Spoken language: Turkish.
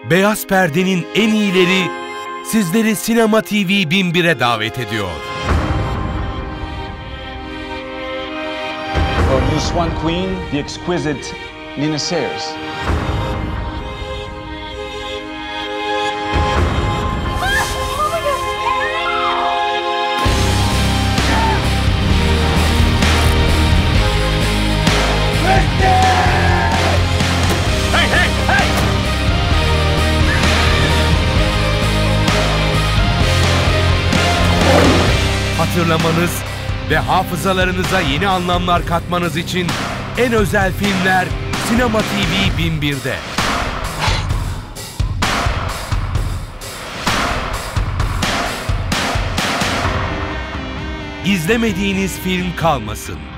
Beyaz Perde'nin en iyileri sizleri Sinema TV 1001'e davet ediyor. For Blue Swan Queen, the exquisite Nina Sayers. Hatırlamanız ve hafızalarınıza yeni anlamlar katmanız için en özel filmler Sinema TV 1001'de. İzlemediğiniz film kalmasın.